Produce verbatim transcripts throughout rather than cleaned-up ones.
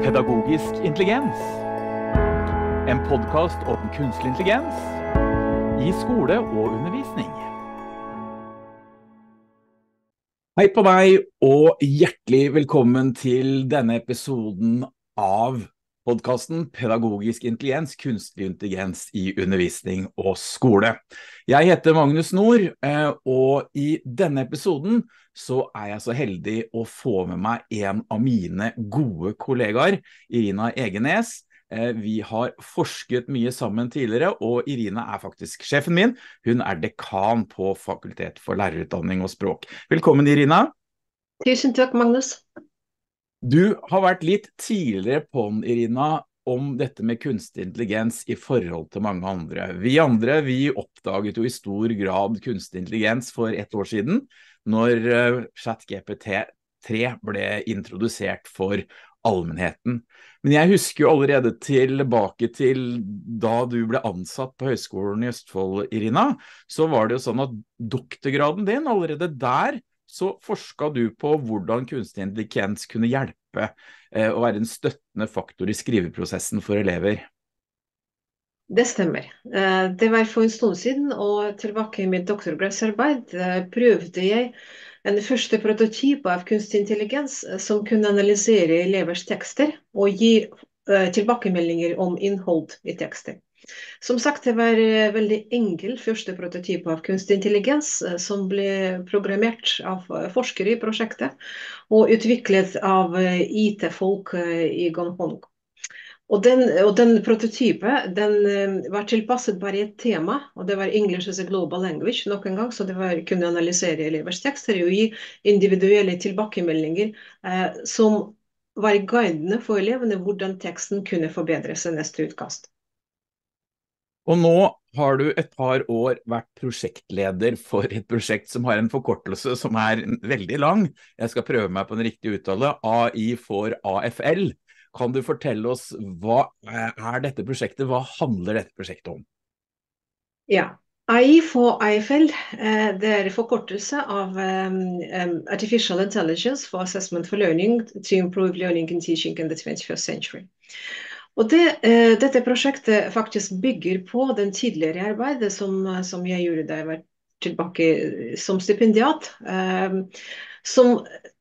Pedagogisk intelligens. En podcast om kunstig intelligens i skole og undervisning. Hei på deg, og hjertelig velkommen til denne episoden av podcasten Pedagogisk intelligens, kunstig intelligens i undervisning og skole. Jeg heter Magnus Nord, og i denne episoden så er jeg så heldig å få med meg en av mine gode kollegaer, Irina Egenes. Vi har forsket mye sammen tidligere, og Irina er faktisk sjefen min. Hun er dekan på Fakultet for lærerutdanning og språk. Velkommen, Irina. Tusen takk, Magnus. Du har vært litt tidligere på den, Irina, om dette med kunstig intelligens i forhold til mange andre. Vi andre, vi oppdaget jo i stor grad kunstig intelligens for ett år siden, når ChatGPT tre ble introdusert for allmennheten. Men jeg husker jo allerede tilbake til da du ble ansatt på Høgskolen i Østfold, Irina, så var det jo sånn at doktorgraden din, allerede der, så forsket du på hvordan kunstig intelligens kunne hjelpe eh, å være en støttende faktor i skriveprosessen for elever. Det stemmer. Det var for en stund siden, og tilbake i mitt doktorgradsarbeid prøvde jeg en første prototyp av kunstig intelligens som kunne analysere elevers tekster og gi tilbakemeldinger om innhold i tekster. Som sagt, det var en veldig enkel første prototyp av kunstig intelligens som ble programmert av forskere i prosjektet og utviklet av I T-folk i Gongong. Og den, og den prototypen, den var tilpasset bare et tema, og det var English as a global language nok en gang, så det var kunne analysere elevers tekster og gi individuelle tilbakemeldinger eh, som var guidende for elevene hvordan teksten kunne forbedres i neste utkast. Og nå har du et par år vært prosjektleder for et prosjekt som har en forkortelse som er veldig lang. Jeg skal prøve meg på en riktig uttale, A I for A F L. Kan du fortelle oss, hva er dette prosjektet? Hva handler dette prosjektet om? Ja, A I for A F L, det er forkortelse av Artificial Intelligence for Assessment for Learning to Improve Learning and Teaching in the twenty-first century. Og det, dette prosjektet faktisk bygger på den tidligere arbeidet som, som jeg gjorde da jeg var tilbake som stipendiat, som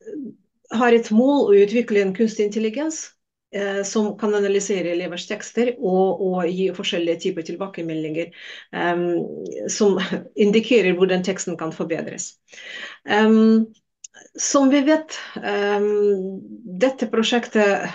har et mål å utvikle en kunstig intelligens som kan analysere elevers tekster og, og gi forskjellige typer tilbakemeldinger um, som indikerer hvordan teksten kan forbedres. Um, som vi vet, um, dette prosjektet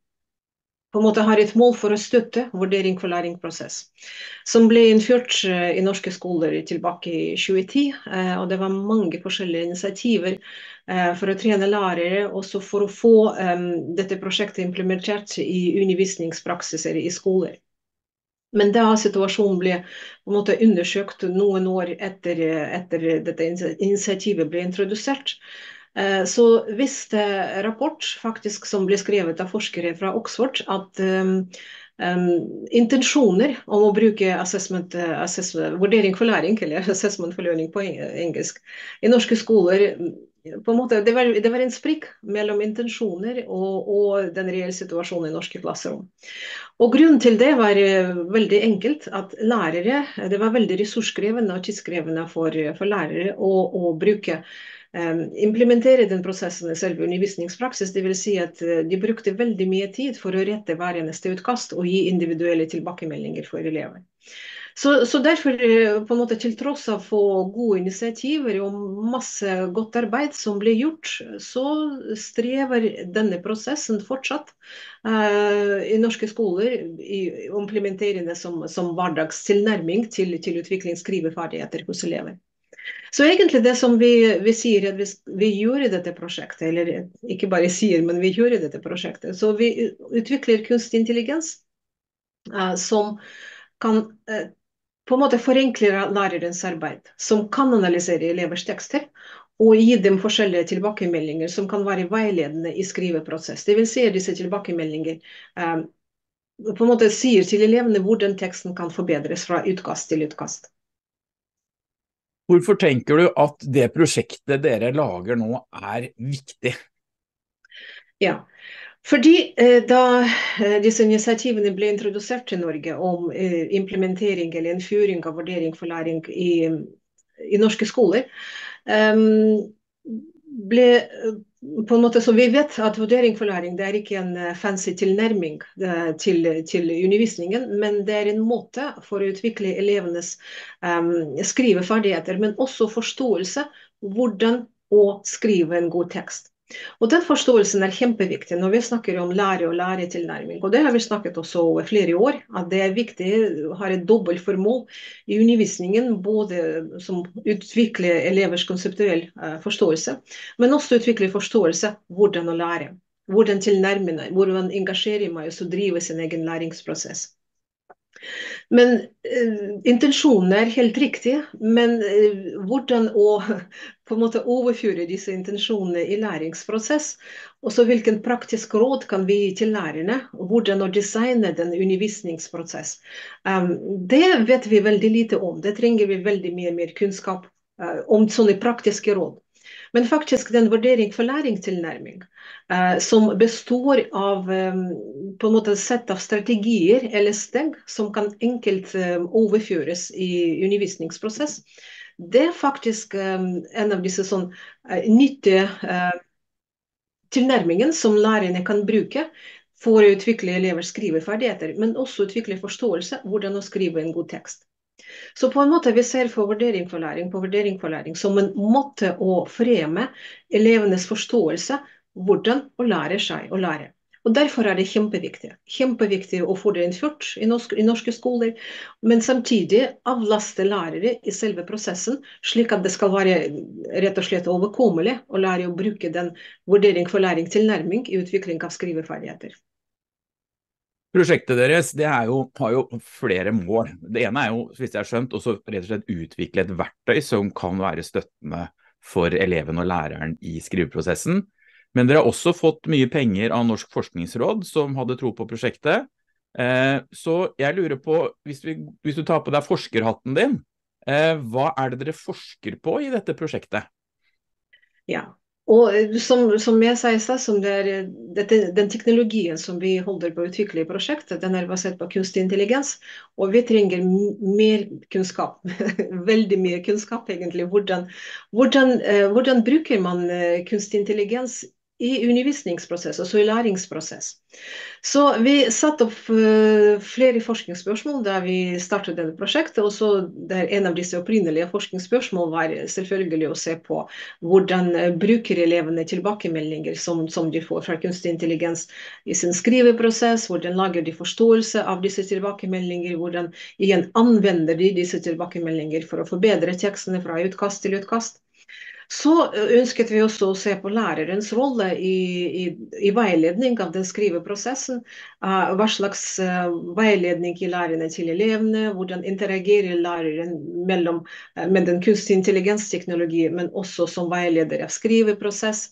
på en måte har et mål for å støtte vurdering for læringsprosess, som ble innført i norske skoler tilbake i tjue ti, og det var mange forskjellige initiativer for å trene lærere, også for å få um, dette prosjektet implementert i undervisningspraksiser i skoler. Men da situasjonen ble på en måte undersøkt noen år etter, etter dette initiativet ble introdusert, så visste rapport faktisk som ble skrevet av forskere fra Oxford at um, um, intensjoner om å bruke assessment, assessment, vurdering for læring, eller assessment for learning på engelsk, i norske skoler, på en måte, det var, det var en sprikk mellom intensjoner og, og den reelle situasjonen i norske klasserom. Og grunnen til det var veldig enkelt, at lærere, det var veldig ressurskrevende og tidskrevende for, for lærere å, å bruke Um, implementere den prosessen i selve undervisningspraksis, det vil si at uh, de brukte veldig mye tid for å rette hver eneste utkast og gi individuelle tilbakemeldinger for elever. Så, så derfor, uh, på en måte til tross av gode initiativer og masse godt arbeid som ble gjort, så strever denne prosessen fortsatt uh, i norske skoler i implementerende som, som hverdagstilnærming til, til utvikling skriveferdigheter hos elever. Så egentlig det som vi, vi sier at vi, vi gjør i dette prosjektet, eller ikke bare sier, men vi gjør i dette prosjektet, så vi utvikler kunstig intelligens uh, som kan uh, på en måte forenkle lærerens arbeid, som kan analysere elevers tekster og gi dem forskjellige tilbakemeldinger som kan være veiledende i skriveprosess. Det vil si at disse tilbakemeldinger um, på en måte sier til elevene hvordan teksten kan forbedres fra utkast til utkast. Hvorfor tenker du at det prosjektet dere lager nå er viktig? Ja, Fordi eh, da eh, disse initiativene ble introdusert til Norge om eh, implementering eller innføring av vurdering for læring i, i norske skoler, eh, ble eh, på en måte, så vi vet at vurdering for læring det er ikke en eh, fancy tilnærming eh, til, til undervisningen, men det er en måte for å utvikle elevenes eh, skriveferdigheter, men også forståelse hvordan å skrive en god tekst. Og den forståelsen er kjempeviktig når vi snakker om lære og læretilnærming. Og det har vi snakket også over flere år, at det er viktig å ha et dobbelt formål i undervisningen, både som utvikler elevers konseptuell uh, forståelse, men også utvikler forståelse hvordan å lære, hvordan tilnærme meg, hvordan engasjere meg og så drive sin egen læringsprosess. Men eh, intensjonen er helt riktig, men eh, hvordan å på en måte overføre disse intensjonene i læringsprosess, og så hvilken praktisk råd kan vi gi til lærerne, og hvordan å designe den undervisningsprosess. Um, det vet vi veldig lite om, det trenger vi veldig mye mer kunnskap uh, om sånne praktiske råd. Men faktisk den vurdering for læringstilnærming, eh, som består av eh, på en måte et sett av strategier eller steg som kan enkelt eh, overføres i undervisningsprosess, det er faktisk eh, en av disse sånn eh, nyttige eh, tilnærmingen som lærerne kan bruke for å utvikle elevers skriveferdigheter, men også utvikle forståelse hvordan å skrive en god tekst. Så på en måte vi ser på vurdering for læring, på vurdering for læring som en måte å fremme elevenes forståelse, hvordan å lære seg å lære. Og derfor er det kjempeviktig. Kjempeviktig å få det innført i norske, i norske skoler, men samtidig avlaste lærere i selve prosessen, slik at det skal være rett og slett overkommelig å lære å bruke den vurdering for læring tilnærming i utvikling av skriveferdigheter. Prosjektet deres det er jo, har jo flere mål. Det ene er jo, hvis jeg har skjønt, også rett og slett utvikle et verktøy som kan være støttende for eleven og læreren i skriveprosessen. Men dere har også fått mye penger av Norsk forskningsråd som hadde tro på prosjektet. Eh, så jeg lurer på, hvis, vi, hvis du tar på deg forskerhatten din, eh, hva er det dere forsker på i dette prosjektet? Ja. Og som, som jeg sa i sted, som det er, dette, den teknologien som vi holder på å utvikle i prosjektet, den er basert på kunstig intelligens, og vi trenger mer kunnskap, veldig mye kunnskap egentlig. Hvordan, hvordan, eh, hvordan bruker man eh, kunstig intelligens i undervisningsprosess, altså i læringsprosess. Så vi satte opp uh, flere forskningsspørsmål da vi startet dette prosjektet, og så der en av disse opprinnelige forskningsspørsmål var selvfølgelig å se på hvordan uh, bruker elevene tilbakemeldinger som, som de får fra kunstig intelligens i sin skriveprosess, hvordan lager de forståelse av disse tilbakemeldinger, hvordan igjen anvender de disse tilbakemeldinger for å forbedre tekstene fra utkast til utkast. Så ønsket vi også å se på lærerens rolle i, i, i veiledning av den skriveprosessen. Uh, hva slags uh, veiledning gir lærerne til elevene, hvordan interagerer læreren mellom, uh, med den kunstig intelligensteknologi, men også som veileder av skriveprosess.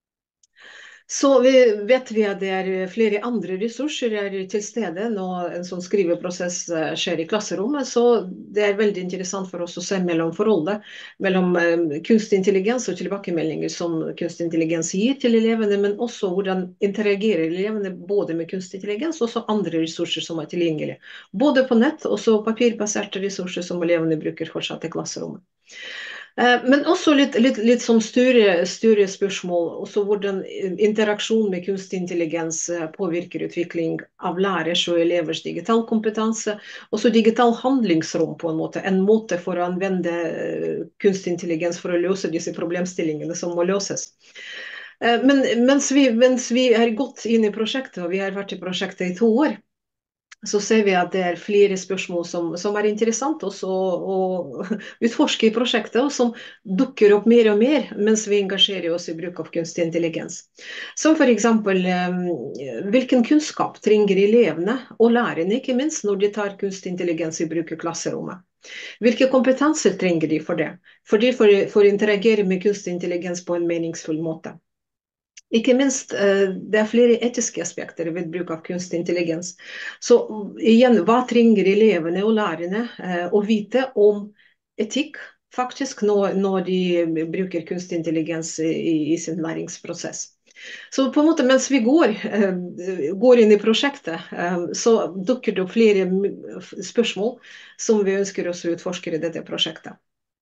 Så vi vet vi at det er flere andre ressurser er til stede når en sånn skriveprosess skjer i klasserommet, så det er veldig interessant for oss å se mellom forholdet mellom kunstig intelligens og tilbakemeldinger som kunstig intelligens gir til elevene, men også hvordan interagerer elevene både med kunstig intelligens og også andre ressurser som er tilgjengelige. Både på nett og så papirbaserte ressurser som elevene bruker fortsatt i klasserommet. Men også litt, litt, litt som større, større spørsmål, også hvordan interaksjon med kunstig intelligens påvirker utvikling av lærers og elevers digital kompetanse, også digital handlingsrom på en måte, en måte for å anvende kunstig intelligens for å løse disse problemstillingene som må løses. Men mens vi, mens vi er gått inn i prosjektet, og vi har vært i prosjektet i to år, så ser vi at det er flere spørsmål som, som er interessant også å, å utforske i prosjektet, og som dukker opp mer og mer mens vi engasjerer oss i bruk av kunstig intelligens. Som for eksempel, hvilken kunnskap trenger elevene og lærerne, ikke minst når de tar kunstig intelligens i bruk i klasserommet? Hvilke kompetanser trenger de for det? For de for, for å interagere med kunstig intelligens på en meningsfull måte. Ikke minst, det er flere etiske aspekter ved bruk av kunstig intelligens. Så igjen, hva trenger elevene og lærerne å vite om etikk faktisk når, når de bruker kunstig intelligens i, i sin læringsprosess? Så på en måte mens vi går, eh, går inn i prosjektet, eh, så dukker det opp flere spørsmål som vi ønsker oss å utforske i dette prosjektet.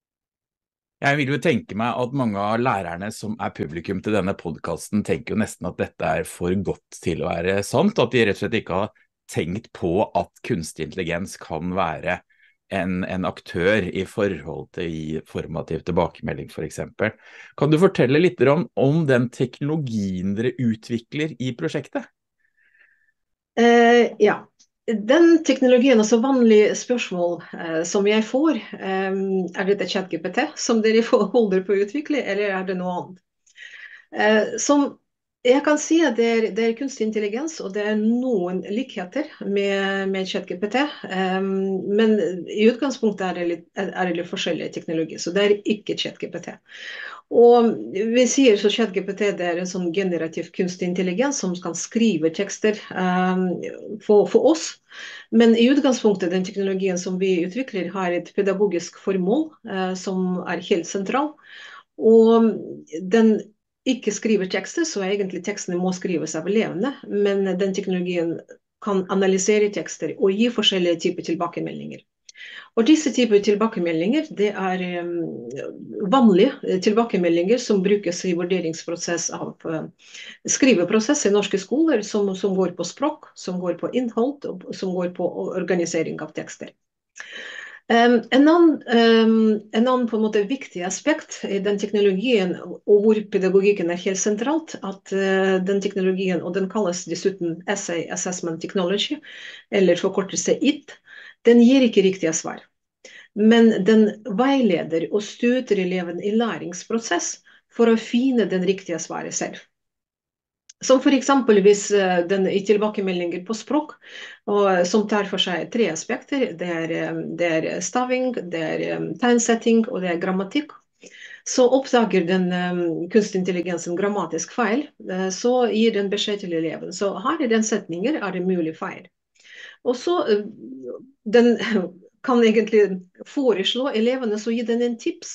Jeg vil jo tenke meg at mange av lærerne som er publikum til denne podcasten tenker jo nesten at dette er for godt til å være sant, at de rett og slett ikke har tenkt på at kunstig intelligens kan være en, en aktør i forhold til i formativ tilbakemelding for eksempel. Kan du fortelle litt om, om den teknologien dere utvikler i prosjektet? Eh, ja, den teknologien, altså vanlige spørsmål eh, som jeg får, eh, er dette ChatGPT som dere holder på å utvikle, eller er det noe annet? Eh, som jeg kan si at det er, det er kunstig intelligens, og det er noen likheter med, med ChatGPT, eh, men i utgangspunktet er det litt, er det litt forskjellige teknologier, så det er ikke ChatGPT. Og vi sier så ChatGPT det er en sånn generativ kunstig intelligens som kan skrive tekster um, for, for oss. Men i utgangspunktet den teknologien som vi utvikler har et pedagogisk formål uh, som er helt sentral. Og den ikke skriver tekster, så egentlig tekstene må skrives av elevene, men den teknologien kan analysere tekster og gi forskjellige typer tilbakemeldinger. Og disse typer tilbakemeldinger, det er um, vanlige tilbakemeldinger som brukes i vurderingsprosess av uh, skriveprosess i norske skoler, som, som går på språk, som går på innhold, og som går på organisering av tekster. Um, en annen, um, en annen på en måte viktig aspekt i den teknologien, og hvor pedagogikken er helt sentralt, at uh, den teknologien, og den kalles dessuten Essay Assessment Technology, eller forkortelse I T, den gir ikke riktige svar. Men den veileder og støtter eleven i læringsprosess for å finne den riktige svaret selv. Som for eksempel hvis den i tilbakemeldinger på språk, og som tar for seg tre aspekter, det er, det er staving, det er tegnsetting og det er grammatikk, så oppdager den um, kunstig intelligens en grammatisk feil, uh, så gir den beskjed til eleven. Så her i den setninger er det mulig feil. Og så uh, den kan egentlig foreslå elevene så gi den en tips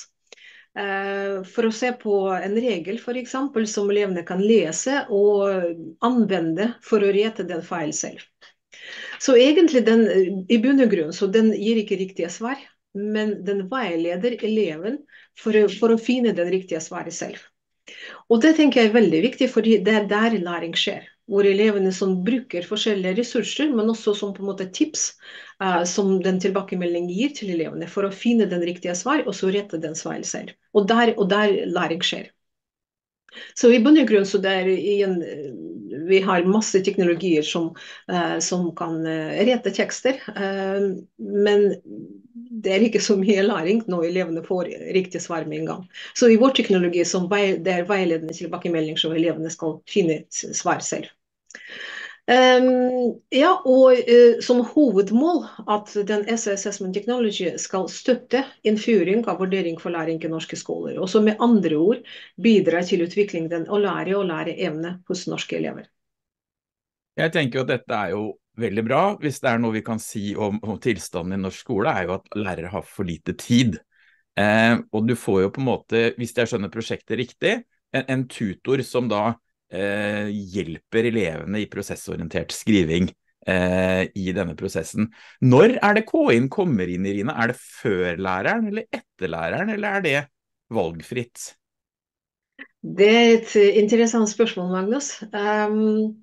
uh, for å se på en regel for eksempel som elevene kan lese og anvende for å rette den feil selv. Så egentlig den i bunn og grunn, så den gir ikke riktige svar, men den veileder eleven for å, for å finne den riktige svaret selv. Og det tenker jeg er veldig viktig, fordi det er der læring skjer, hvor elevene som bruker forskjellige ressurser, men også som på en måte tips uh, som den tilbakemeldingen gir til elevene for å finne den riktige svar, og så rette den svar selv. Og der, og der læring skjer. Så i bunn og grunn så det er igjen, vi har masse teknologier som, uh, som kan uh, rette tekster, uh, men det er ikke så mye læring når elevene får riktig svar med en gang. Så i vår teknologi som vei, det er veiledende tilbakemelding så elevene skal finne svar selv. Um, ja, og uh, som hovedmål at den Essay Assessment Technology skal støtte innføring av vurdering for læring i norske skoler, og så med andre ord bidra til utviklingen og lære og lære evne hos norske elever. Jeg tenker jo at dette er jo veldig bra. Hvis det er noe vi kan si om, om tilstanden i norsk skole, er jo at lærere har for lite tid. Eh, og du får jo på en måte, hvis jeg skjønner prosjektet riktig, en, en tutor som da eh, hjelper elevene i prosessorientert skriving eh, i denne prosessen. Når er det K-en kommer inn, Irina? Er det før læreren eller etter læreren, eller er det valgfritt? Det er et interessant spørsmål, Magnus. Um,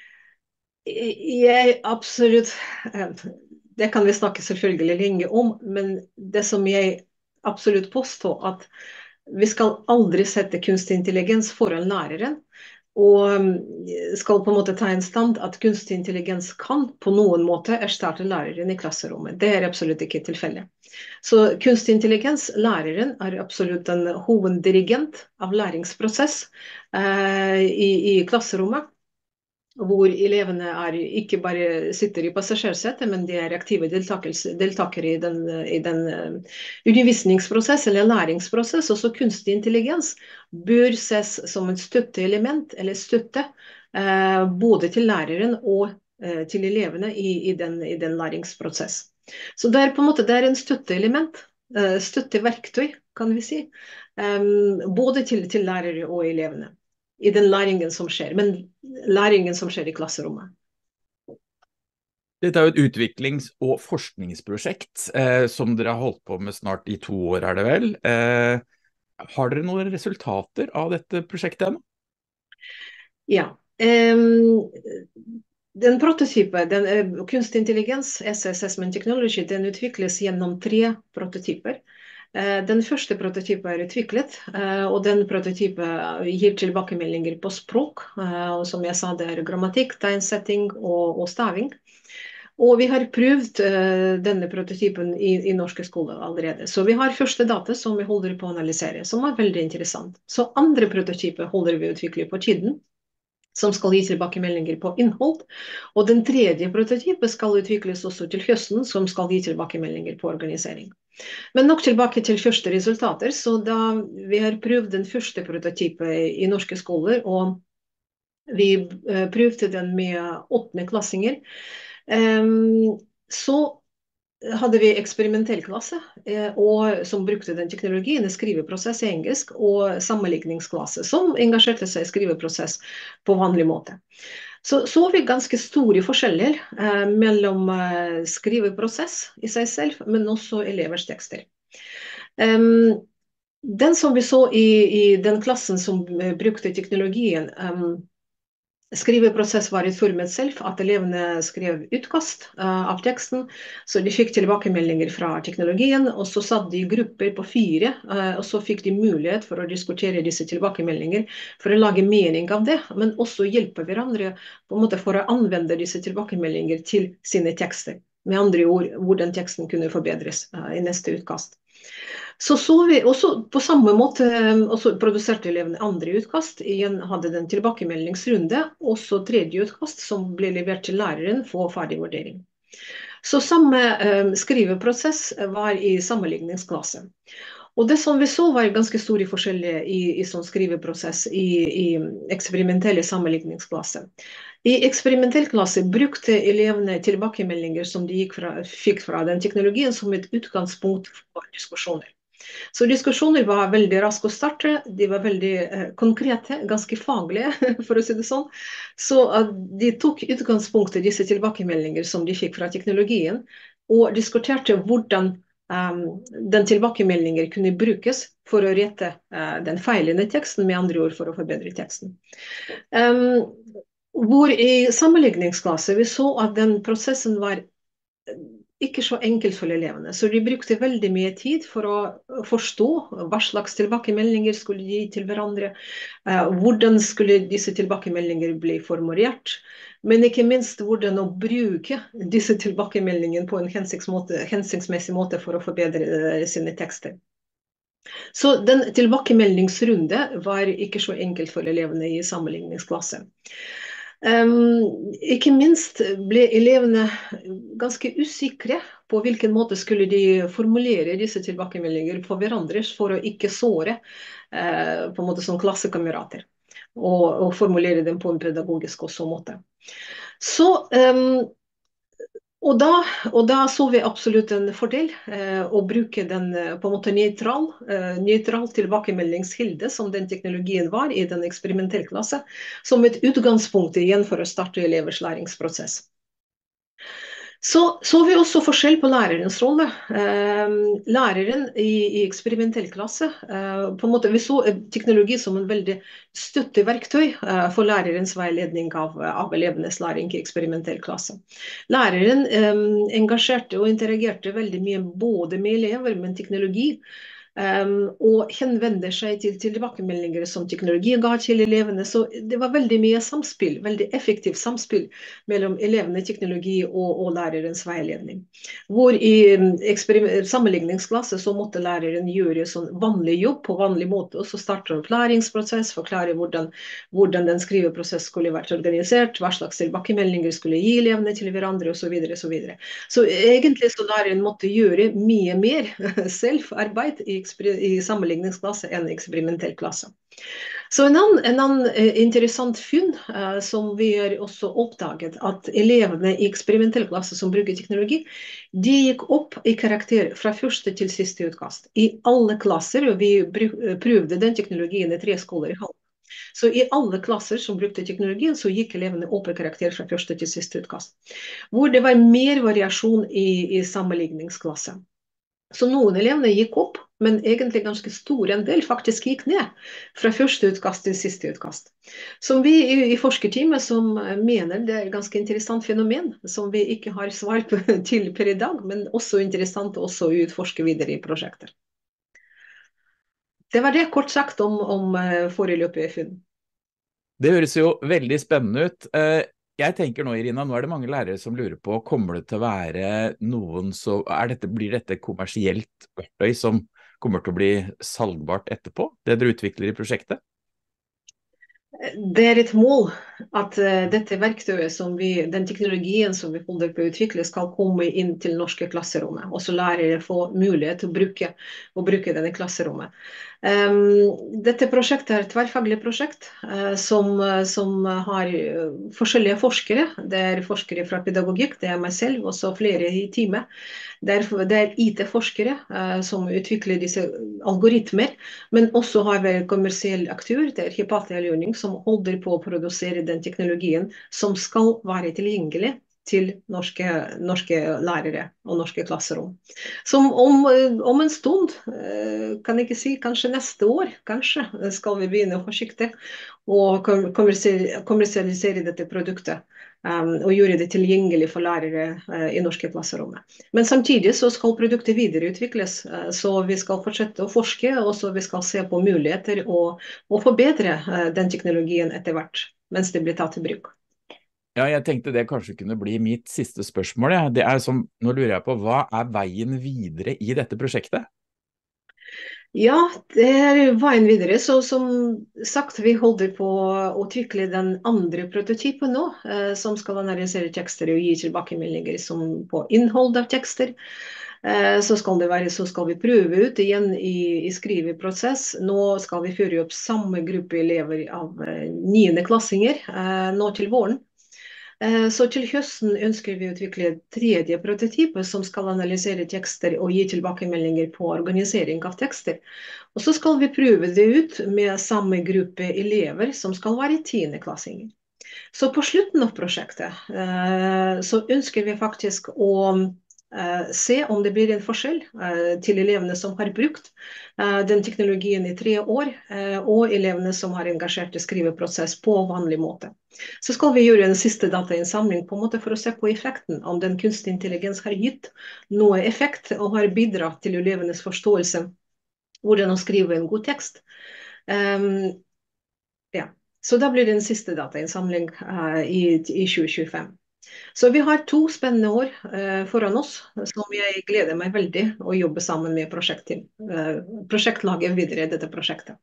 Jeg absolutt, det kan vi snakke selvfølgelig lenge om, men det som jeg absolutt påstår at vi skal aldri sette kunstig intelligens foran læreren, og skal på en måte ta en stand at kunstig intelligens kan på noen måte erstatte læreren i klasserommet. Det er absolutt ikke tilfellet. Så kunstig intelligens, læreren er absolutt en hoveddirigent av læringsprosess uh, i, i klasserommet, hvor elevene er, ikke bare sitter i passasjersetet, men de er aktive deltakere i den, i den undervisningsprosess eller læringsprosess. Også kunstig intelligens bør ses som en støtteelement eller støtte eh, både til læreren og eh, til elevene i, i, den, i den læringsprosess. Så det er på en måte det er en støtteelement, eh, støtteverktøy kan vi si, eh, både til, til lærere og elevene. i den læringen som skjer, men læringen som skjer i klasserommet. Dette er jo et utviklings- og forskningsprosjekt eh, som dere har holdt på med snart i to år, er det vel? Eh, har dere noen resultater av dette prosjektet ennå? Ja. Um, den prototypen, den uh, kunstig intelligens, Assessment Technology, den utvikles gjennom tre prototyper. Uh, den første prototypen er utviklet, uh, og den prototypen gir tilbakemeldinger på språk, uh, og som jeg sa, det er grammatikk, tegnsetting og, og staving. Og vi har prøvd uh, denne prototypen i, i norske skoler allerede. Så vi har første data som vi holder på å analysere, som er veldig interessant. Så andre prototyper holder vi å utvikle på tiden, som skal gi tilbakemeldinger på innhold. Og den tredje prototypen skal utvikles også til høsten, som skal gi tilbakemeldinger på organisering. Men nok tilbake til første resultater. Så da vi har prøvd den første prototypen i norske skoler, og vi prøvde den med åttende klassinger, um, så hadde vi eksperimentell klasse, og, som brukte den teknologien, skriveprosess i engelsk, og sammenligningsklasse, som engasjerte seg i skriveprosess på vanlig måte. Så så vi ganske store forskjeller eh, mellom eh, skriveprosess i seg selv, men også elevers tekster. Um, den som vi så i, i den klassen som brukte teknologien, um, skriveprosess var utformet selv, at elevene skrev utkast uh, av teksten, så de fikk tilbakemeldinger fra teknologien, og så satt de i grupper på fire, uh, og så fikk de mulighet for å diskutere disse tilbakemeldinger, for å lage mening av det, men også hjelpe hverandre på en måte for å anvende disse tilbakemeldinger til sine tekster. Med andre ord, hvordan teksten kunne forbedres uh, i neste utkast. Så så vi også på samme måte, også produserte elevene andre utkast, igjen hadde den tilbakemeldingsrunde, og så tredje utkast som ble levert til læreren for ferdig vurdering. Så samme um, skriveprosess var i sammenligningsklasse. Og det som vi så var ganske store forskjeller i, i sånn skriveprosess i, i eksperimentelle sammenligningsklasse. I eksperimentell klasse brukte elevene tilbakemeldinger som de fra, fikk fra den teknologien som et utgangspunkt for diskusjoner. Så diskusjoner var veldig raske å starte, de var veldig eh, konkrete, ganske faglige, for å si det sånn. Så uh, de tok utgangspunkt i disse tilbakemeldinger som de fikk fra teknologien, og diskuterte hvordan um, den tilbakemeldinger kunne brukes for å rette uh, den feilende teksten, med andre ord for å forbedre teksten. Um, hvor i sammenligningsklasse vi så at den prosessen var ikke så enkelt for elevene, så de brukte veldig mye tid for å forstå hva slags tilbakemeldinger skulle de gi til hverandre, uh, hvordan skulle disse tilbakemeldinger bli formulert, men ikke minst hvordan å bruke disse tilbakemeldingene på en hensiktsmessig måte for å forbedre uh, sine tekster. Så den tilbakemeldingsrunde var ikke så enkelt for elevene i sammenligningsklasse. Um, ikke minst ble elevene ganske usikre på hvilken måte skulle de formulere disse tilbakemeldinger på hverandre for å ikke såre uh, på en måte som klassekamerater, og, og formulere dem på en pedagogisk også måte. Så um, Og da, og da så vi absolutt en fordel eh, å bruke den eh, på en måte nøytral, eh, nøytral tilbakemeldingskilde som den teknologien var i den eksperimentelle klasse, som et utgangspunkt igjen for å starte elevers læringsprosess. Så så vi også forskjell på lærerens rolle. Eh, læreren i, i eksperimentell klasse, eh, på en måte vi så teknologi som en veldig støtteverktøy eh, for lærerens veiledning av, av elevenes læring i eksperimentell klasse. Læreren eh, engasjerte og interagerte veldig mye både med elever, men teknologi, Um, og henvender seg til tilbakemeldinger som teknologi ga til elevene. Så det var veldig mye samspill, veldig effektivt samspill mellom elevene, teknologi og, og lærerens veiledning. Hvor i um, sammenligningsklasse så måtte læreren gjøre sånn vanlig jobb på vanlig måte, og så starte en læringsprosess, forklare hvordan, hvordan den skriveprosess skulle vært organisert, hva slags tilbakemeldinger skulle gi elevene til hverandre, og så videre, så videre. Så egentlig så læreren måtte gjøre mye mer selvarbeid i i sammenligningsklasse enn eksperimentell klasse. Så en annen, en annen eh, interessant funn eh, som vi har også oppdaget, at elevene i eksperimentell klasse som bruker teknologi, de gikk opp i karakter fra første til siste utkast. I alle klasser, og vi prøvde den teknologien i tre skoler i halv. Så i alle klasser som brukte teknologien, så gikk elevene opp i karakter fra første til siste utkast. Hvor det var mer variasjon i, i sammenligningsklasse. Så noen elevene gikk opp, men egentlig ganske stor en del faktisk gikk ned fra første utkast til siste utkast. Som vi i, i forskerteamet som mener det er et ganske interessant fenomen, som vi ikke har svar på til per i dag, men også interessant også å utforske videre i prosjekter. Det var det kort sagt om, om foreløpige funn. Det høres jo veldig spennende ut. Jeg tenker nå, Irina, nå er det mange lærere som lurer på, kommer det til å være noen så, er dette, blir dette kommersielt verktøy som kommer til å bli salgbart etterpå, det dere utvikler i prosjektet? Det er et mål at uh, dette verktøyet, som vi, den teknologien som vi holder på å utvikle, skal komme inn til norske klasserommet. Også lærere får mulighet til å bruke, å bruke denne klasserommet. Um, dette prosjektet er et tverrfaglig prosjekt uh, som, uh, som har uh, forskjellige forskere. Det er forskere fra pedagogikk, det er meg selv, og så flere i teamet. Det er, det er I T-forskere uh, som utvikler disse algoritmer, men også har vi en kommersiell aktør, det er Hypatia Learning, som holder på å produsere den teknologien som skal være tilgjengelig til norske, norske lærere og norske klasserom. Som om, om en stund, kan jeg ikke si, kanskje neste år, kanskje skal vi begynne å forskikte og kommersialisere dette produktet um, og gjøre det tilgjengelig for lærere uh, i norske klasserommet. Men samtidig så skal produktet videreutvikles, uh, så vi skal fortsette å forske, og så vi skal se på muligheter og, og forbedre uh, den teknologien etter hvert, mens det blir tatt i bruk. Ja, jeg tenkte det kanskje kunne bli mitt siste spørsmål. Ja. Det er som, nå lurer jeg på, hva er veien videre i dette prosjektet? Ja, det er veien videre. Så som sagt, vi holder på å utvikle den andre prototypen nå, eh, som skal analysere tekster og gi tilbakemeldinger som på innhold av tekster. Eh, så skal det være, så skal vi prøve ut igjen i, i skriveprosess. Nå skal vi føre opp samme gruppe elever av eh, niende klassinger eh, nå til våren. Så til høsten ønsker vi å utvikle tredje prototype som skal analysere tekster og gi tilbakemeldinger på organisering av tekster. Og så skal vi prøve det ut med samme gruppe elever som skal være tiendeklassinger. Så på slutten av prosjektet så ønsker vi faktisk å Uh, se om det blir en forskjell uh, til elevene som har brukt uh, den teknologien i tre år, uh, og elevene som har engasjert i skriveprosess på vanlig måte. Så skal vi gjøre en siste datainnsamling på en måte for å se på effekten, om den kunstig intelligens har gitt noe effekt og har bidratt til elevenes forståelse hvordan å skrive en god tekst. Um, ja. Så da blir det en siste datainnsamling uh, i, i tjue tjuefem. Så vi har to spennende år eh, foran oss, som jeg gleder meg veldig å jobbe sammen med prosjektet, eh, prosjektlaget videre i dette prosjektet.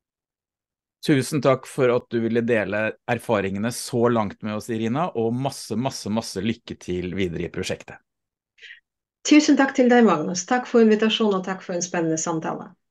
Tusen takk for at du ville dele erfaringene så langt med oss, Irina, og masse, masse, masse lykke til videre i prosjektet. Tusen takk til deg, Magnus. Takk for invitasjonen og takk for en spennende samtale.